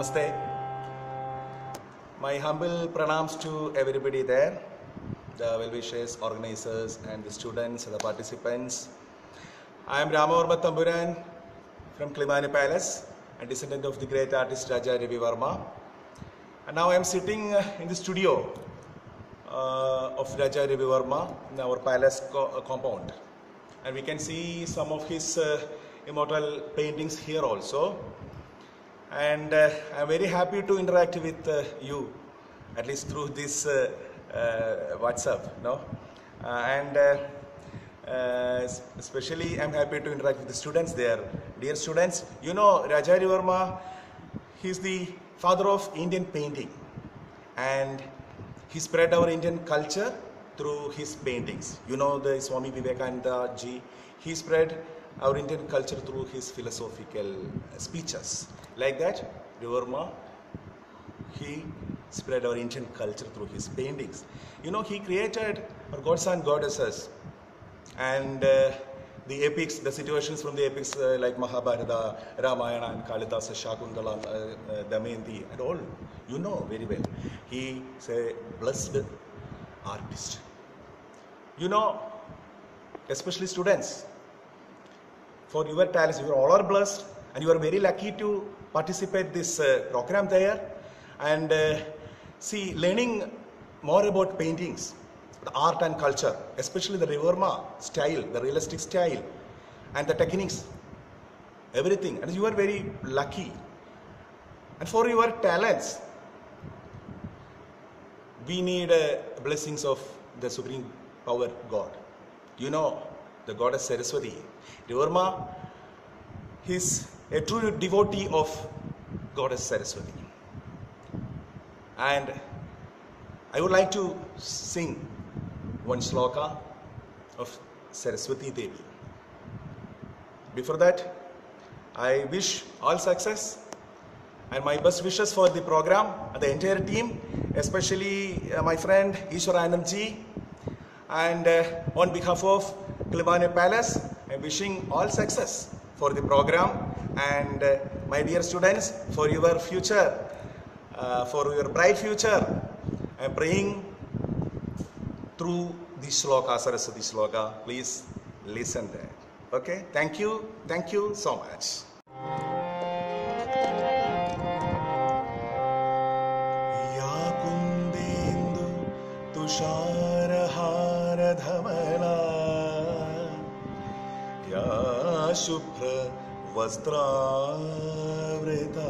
Namaste. My humble pranams to everybody there, the well-wishers, organizers, and the students and the participants. I am Rama Varma Tamburan from Klimani Palace, a descendant of the great artist Raja Ravi Varma. And now I am sitting in the studio of Raja Ravi Varma in our palace compound. And we can see some of his immortal paintings here also. And I am very happy to interact with you, at least through this WhatsApp. Especially I am happy to interact with the students there. Dear students, you know Raja Ravi Varma, he is the father of Indian painting, and he spread our Indian culture through his paintings. You know the Swami Vivekananda ji, he spread our Indian culture through his philosophical speeches. Like that, Varma, he spread our Indian culture through his paintings. You know, he created our gods and goddesses and the epics, the situations from the epics like Mahabharata, Ramayana, and Kalidasa, Shakuntala, Damayanti, and all. You know very well. He is a blessed artist. You know, especially students, for your talents, you all are blessed, and you are very lucky to participate this program there, and see, learning more about paintings, the art and culture, especially the Varma style, the realistic style, and the techniques, everything. And you are very lucky. And for your talents, we need blessings of the Supreme Power God. You know, the Goddess Saraswathi. Varma is a true devotee of Goddess Saraswathi. And I would like to sing one shloka of Saraswati Devi. Before that, I wish all success and my best wishes for the program and the entire team, especially my friend Ishwara Anandji. And on behalf of Klimani Palace, I am wishing all success for the program, and my dear students, for your future, for your bright future. I am praying through the Shloka, Saraswati Shloka. Please listen there. Okay? Thank you so much. Ya kundendu tusharahara dhamala, ya shubhra vastravrita,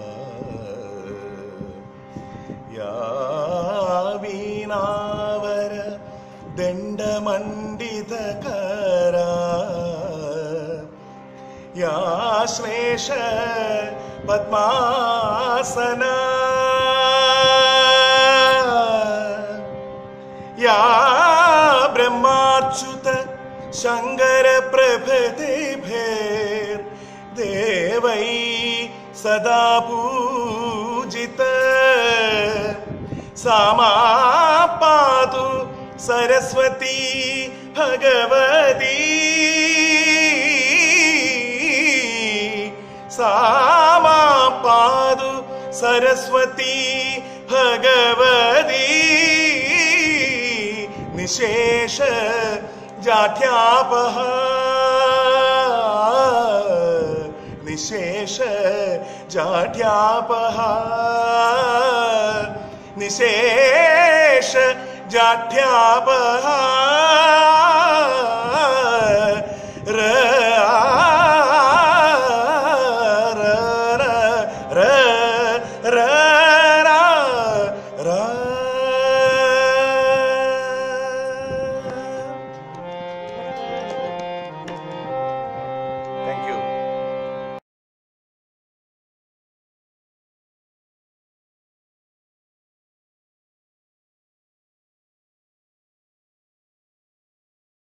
ya veenavara dandamandita-kara, ya shlesha padmasana, ya brahmachuta shankara prabhati bher devai sada pujita, samapadu Saraswati Bhagavati, samapadu Saraswati Bhagavati, nishesha jathyapaha, nishesha jathyapaha, nishesha jathyapaha.